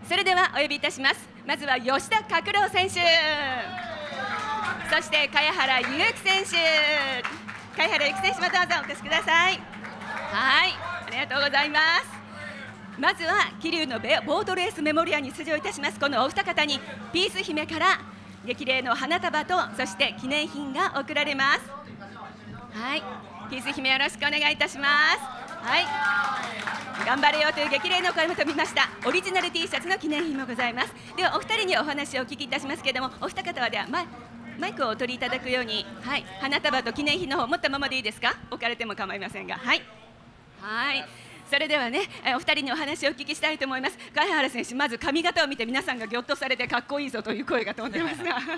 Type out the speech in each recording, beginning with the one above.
それではお呼びいたします。まずは吉田拓郎選手、そして茅原祐希選手。茅原祐希選手はどうぞお越しください。はい、ありがとうございます。まずは桐生のボートレースメモリアに出場いたしますこのお二方にピース姫から激励の花束とそして記念品が贈られます。はい、ピース姫よろしくお願いいたします。はい、頑張れよという激励の声も飛びました。オリジナル T シャツの記念品もございます。ではお二人にお話をお聞きいたしますけれども、お二方はではマイクをお取りいただくように、はい、花束と記念品の方持ったままでいいですか？置かれても構いませんが、はい、はい、それではね、お二人にお話をお聞きしたいと思います。茅原選手、まず髪型を見て皆さんがぎょっとされてかっこいいぞという声が飛んでますが、はい、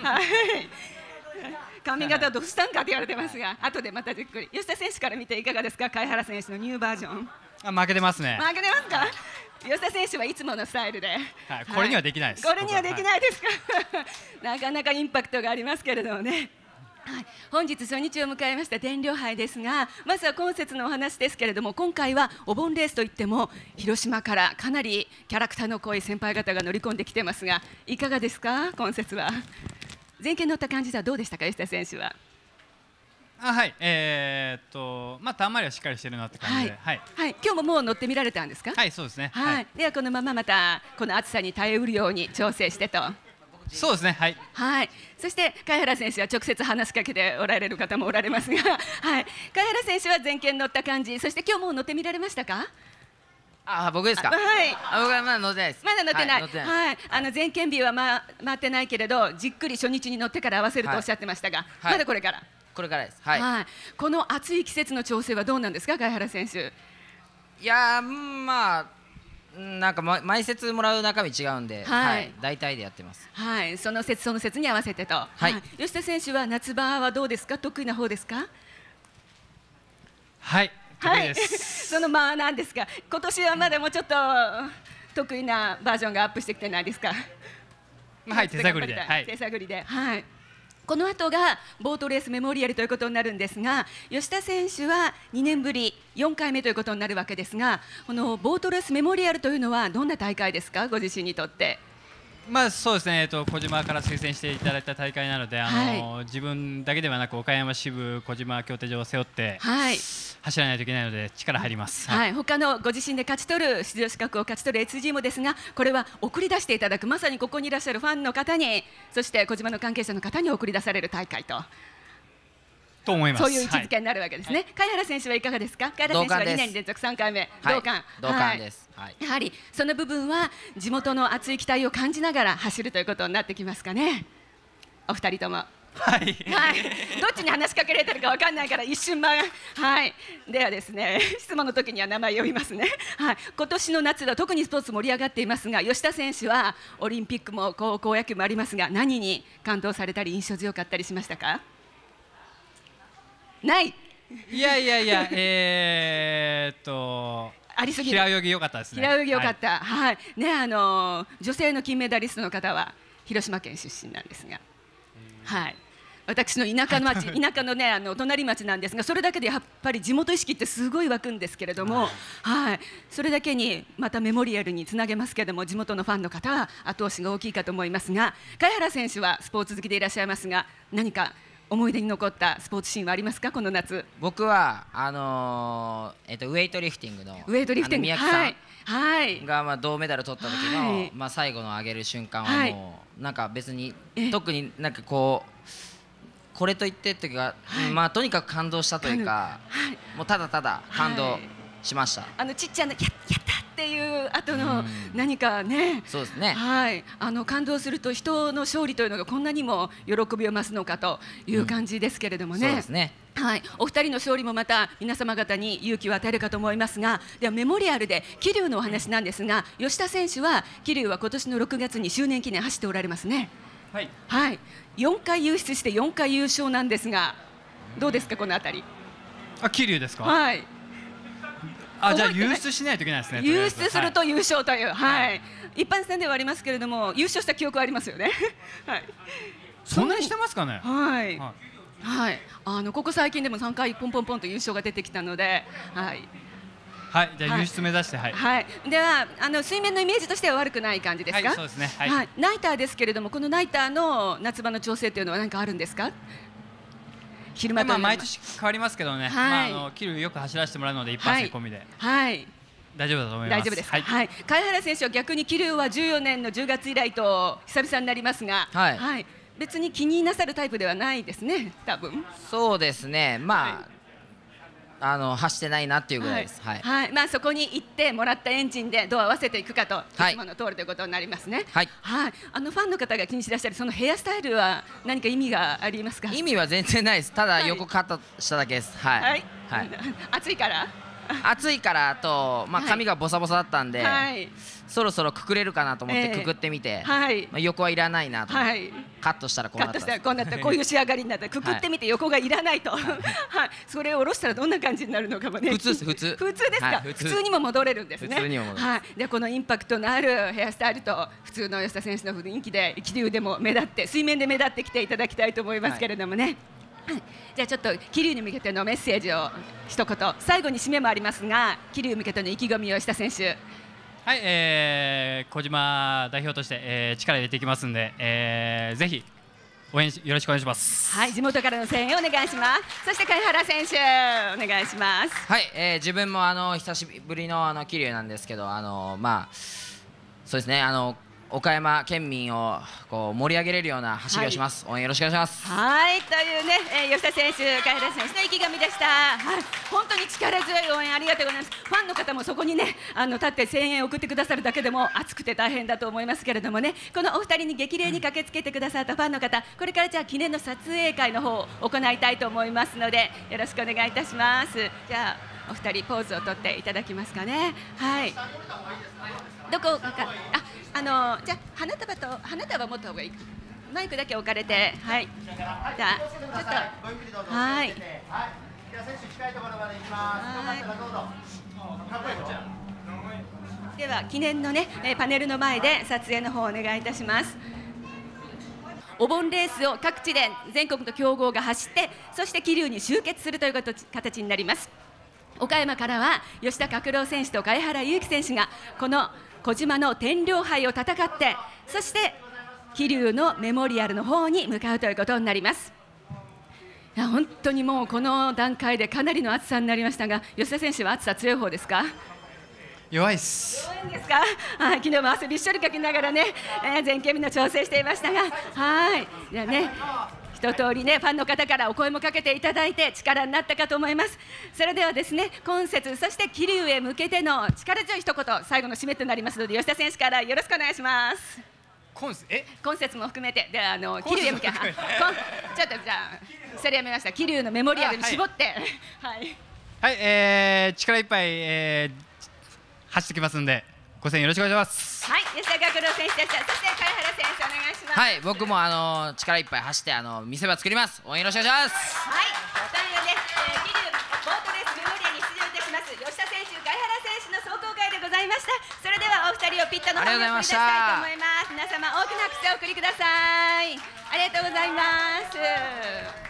髪型どうしたんかって言われてますが、後でまたじっくり。吉田選手から見ていかがですか？茅原選手のニューバージョン。 負けてますね。 負けてますか？吉田選手はいつものスタイルで、 はい、これにはできないです。 これにはできないですか？なかなかインパクトがありますけれどもね。はい、本日初日を迎えました天領杯ですが、まずは今節のお話ですけれども、今回はお盆レースといっても広島からかなりキャラクターの濃い先輩方が乗り込んできてますが、いかがですか？今節は前傾乗った感じではどうでしたか？吉田選手は。 はい、たんまりはしっかりしてるなって感じで、 はい、はい、今日ももう乗ってみられたんですか？ はい、そうですね。 はい、ではこのまままたこの暑さに耐えうるように調整してと。 そうですね。はい。 はい。そして茅原選手は直接話しかけておられる方もおられますが、はい。茅原選手は前傾乗った感じ、そして今日もう乗ってみられましたか？ 僕ですか？ はい。 僕はまだ乗ってないです。 まだ乗ってない。はい。前傾日は回ってないけれど、じっくり初日に乗ってから合わせるとおっしゃってましたが、まだこれから。 これからです。はい。 この暑い季節の調整はどうなんですか、茅原選手？ いやまあ。なんか毎節もらう中身違うんで、はい、大体でやってます。 はい、その節に合わせてと。はい。吉田選手は夏場はどうですか？得意な方ですか？ はい、得意です。 そのなんですか？今年はまだもうちょっと得意なバージョンがアップしてきてないですか？ はい、手探りで。はい。 手探りで。はい。この後がボートレースメモリアルということになるんですが、吉田選手は2年ぶり4回目ということになるわけですが、このボートレースメモリアルというのはどんな大会ですか？ご自身にとって。 そうですね、小島から推薦していただいた大会なので、自分だけではなく岡山支部小島競艇場を背負って、走らないといけないので力入ります。 はい、他のご自身で勝ち取る出場資格を勝ち取る SG もですが、これは送り出していただく、まさにここにいらっしゃるファンの方に、そして小島の関係者の方に送り出される大会と思います。 そういう位置づけになるわけですね。茅原選手はいかがですか？茅原選手は2年連続3回目同感。 同感です。 やはりその部分は地元の熱い期待を感じながら走るということになってきますかね、お二人とも。 はい、 どっちに話しかけられてるかわかんないから一瞬はい。ではですね、質問の時には名前呼びますね。はい、今年の夏は特にスポーツ盛り上がっていますが、吉田選手はオリンピックも高校野球もありますが、何に感動されたり印象強かったりしましたか？ない。 いやありすぎる。平泳ぎ良かったですね。 平泳ぎ良かった。はい。ね、女性の金メダリストの方は広島県出身なんですが、はい。私の田舎の町、田舎のね、隣町なんですが、それだけでやっぱり地元意識ってすごい湧くんですけれども、はい。それだけにまたメモリアルにつなげますけれども、地元のファンの方は後押しが大きいかと思いますが、茅原選手はスポーツ好きでいらっしゃいますが、何か思い出に残ったスポーツシーンはありますか？この夏。 僕はウエイトリフティングの宮城さんが銅メダル取った時の最後の上げる瞬間はもうなんか別に特になんかこれといってっていうか、とにかく感動したというか、もうただただ感動しました。 ちっちゃなやったっていう後の何かね、 そうですね。 はい、感動すると人の勝利というのがこんなにも喜びを増すのかという感じですけれどもね。 そうですね。 はい、お二人の勝利もまた皆様方に勇気を与えるかと思いますが、ではメモリアルで桐生のお話なんですが、吉田選手は桐生は今年の6月に周年記念走っておられますね。はい、はい、4回優出して4回優勝なんですが、どうですかこのあたり？ 桐生ですか？ はい。 じゃあ優出しないといけないですね。 優出すると優勝という、はい、一般戦ではありますけれども、優勝した記憶はありますよね。はい。 そんなにしてますかね。 はい。はい。ここ最近でも3回ポンポンポンと優勝が出てきたので、はい。 はい、じゃあ優出目指して、はい。 はい。では水面のイメージとしては悪くない感じですか？ はい、そうですね。 はい。ナイターですけれども、このナイターの夏場の調整というのは何かあるんですか？昼間と毎年変わりますけどね。桐生よく走らせてもらうので一般生込みで。 はい。 大丈夫だと思います。 大丈夫です。はい。貝原選手は逆に桐生は14年の10月以来と久々になりますが、はい。別に気になさるタイプではないですね。多分。 そうですね。走ってないなっていうぐらいです。はい。 はい。そこに行ってもらったエンジンでどう合わせていくかといつもの通りということになりますね。はい。はい。ファンの方が気にしらっしゃるそのヘアスタイルは何か意味がありますか？ 意味は全然ないです。ただ横カットしただけです。はい。はい。 暑いから。 暑いからと、髪がボサボサだったんで、そろそろくくれるかなと思ってくくってみて、横はいらないなと、カットしたらこうなった。 こういう仕上がりになった。くくってみて横がいらないと、それを下ろしたらどんな感じになるのかもね。 普通です。普通ですか？普通にも戻れるんですね。 普通にも戻れる。はい。 でこのインパクトのあるヘアスタイルと普通の吉田選手の雰囲気で桐生でも目立って水面で目立ってきていただきたいと思いますけれどもね。じゃあちょっと桐生に向けてのメッセージを一言、最後に締めもありますが、桐生に向けての意気込みをした選手。 はい、小島代表として、力入れていきますんで、ぜひ応援よろしくお願いします。 はい、地元からの声援をお願いします。そして貝原選手お願いします。 はい、自分も久しぶりの桐生なんですけど、そうですね、岡山県民をこう盛り上げれるような走りをします。応援よろしくお願いします。 はい、というね、吉田選手、貝原選手の意気込みでした。はい、本当に力強い応援ありがとうございます。ファンの方もそこにね、立って声援を送ってくださるだけでも熱くて大変だと思いますけれどもね、このお二人に激励に駆けつけてくださったファンの方、これからじゃあ記念の撮影会の方を行いたいと思いますので、よろしくお願いいたします。じゃあお二人ポーズをとっていただきますかね。はい。どこかじゃあ花束持った方がいい。マイクだけ置かれて、はい。じゃあちょっとはい。では記念のねパネルの前で撮影の方をお願いいたします。お盆レースを各地で全国の強豪が走って、そして桐生に集結するという形になります。岡山からは吉田拓郎選手と貝原優希選手がこの小島の天領杯を戦って、そして桐生のメモリアルの方に向かうということになります。いや本当にもうこの段階でかなりの暑さになりましたが、吉田選手は暑さ強い方ですか？ 弱いっす。 弱いんですか？昨日も汗びっしょりかきながらね、前傾日の調整していましたが、はい。じゃあね、一通りねファンの方からお声もかけていただいて力になったかと思います。それではですね、今節そして桐生へ向けての力強い一言、最後の締めとなりますので吉田選手からよろしくお願いします。今節も含めてで桐生へ向けてちょっとじゃあそれやめました。桐生のメモリアルに絞ってはいはい、力いっぱい、走ってきますんでご声援よろしくお願いします。 はい、吉田拓郎選手でした。そして貝原選手お願いします。 はい、僕も力いっぱい走って見せ場作ります。応援よろしくお願いします。 はい、というね、桐生ボートレースメモリアに出場いたします吉田選手、貝原選手の壮行会でございました。それではお二人をピットの方にお送りしたいと思います。皆様大きな拍手をお送りください。ありがとうございます。